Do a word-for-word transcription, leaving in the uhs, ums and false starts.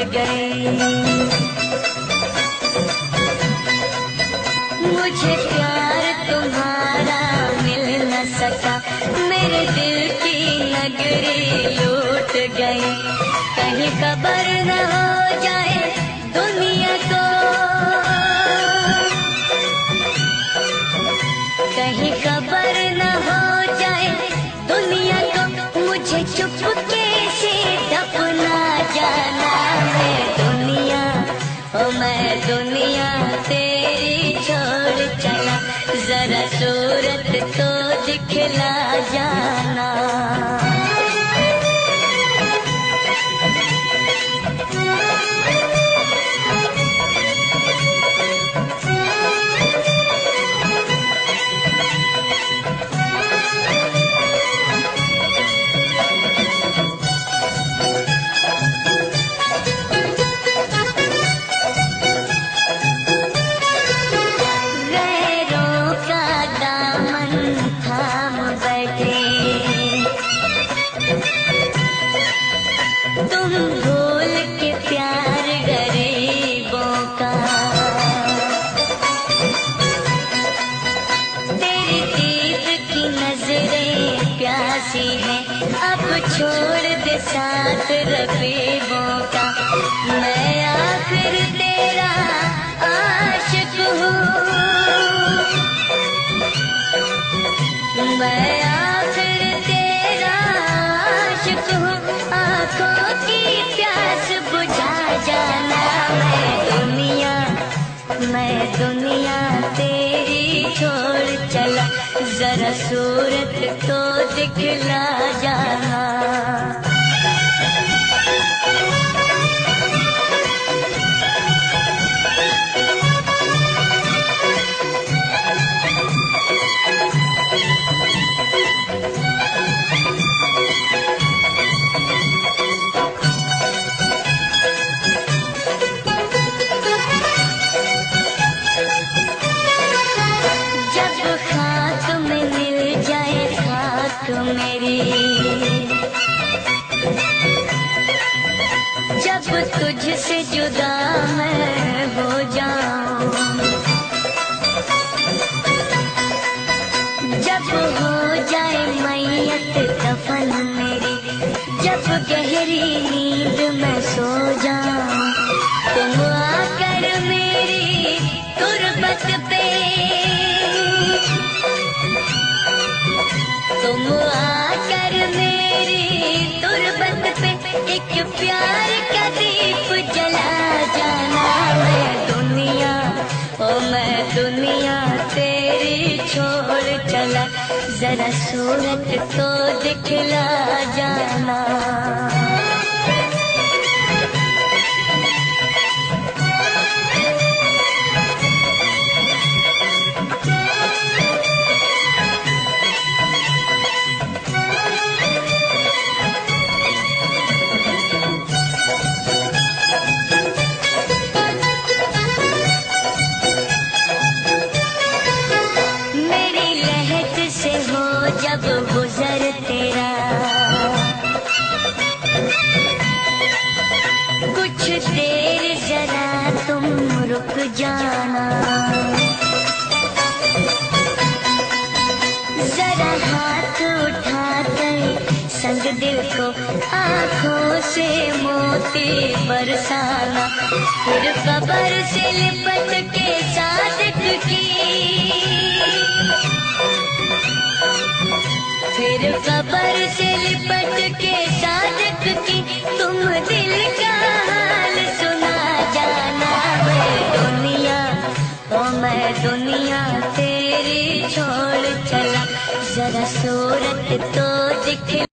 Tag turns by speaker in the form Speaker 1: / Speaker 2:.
Speaker 1: गई। मुझे प्यार तुम्हारा मिल न सका, मेरे दिल की नगरी लूट गई। कहीं खबर न हो जाए दुनिया को, कहीं खबर न हो जाए दुनिया को, मुझे चुपके से दफना जाना। मैं दुनिया, ओ मैं दुनिया तेरी छोड़ चला, जरा सूरत तो दिखला जाना। तुम भूल के प्यार गरीबों का, तेरी दीद की नजरें प्यासी हैं, अब छोड़ दे साथ रकीबों का। मैं आखिर तेरा आशिक हूँ, मैं आखिर तेरा आशिक हूँ, आँखों की प्यास बुझा जाना। मैं दुनिया, मैं दुनिया तेरी छोड़ चला, जरा सूरत तो दिखला जाना। मेरी जब तुझसे जुदा मैं हो जाऊं, जब हो जाए मैयत दफन मेरी, जब गहरी नींद में सो जाऊं, तुम आकर मेरी तुरबत पे, तुम आकर मेरी तुरबत पे एक प्यार का दीप जला जाना। मैं दुनिया, ओ मैं दुनिया तेरी छोड़ चला, जरा सूरत तो दिखला जाना। जब गुजर तेरा कुछ देर जरा तुम रुक जाना, जरा हाथ उठाकर संग दिल को आँखों से मोती बरसाना। फिर कब्र से लिपट के सादिक की, फिर कब्र से लिपट के सादिक की, तुम दिल का हाल सुना जाना। मैं दुनिया, ओ मैं दुनिया तेरी छोड़ चला, जरा सूरत तो दिख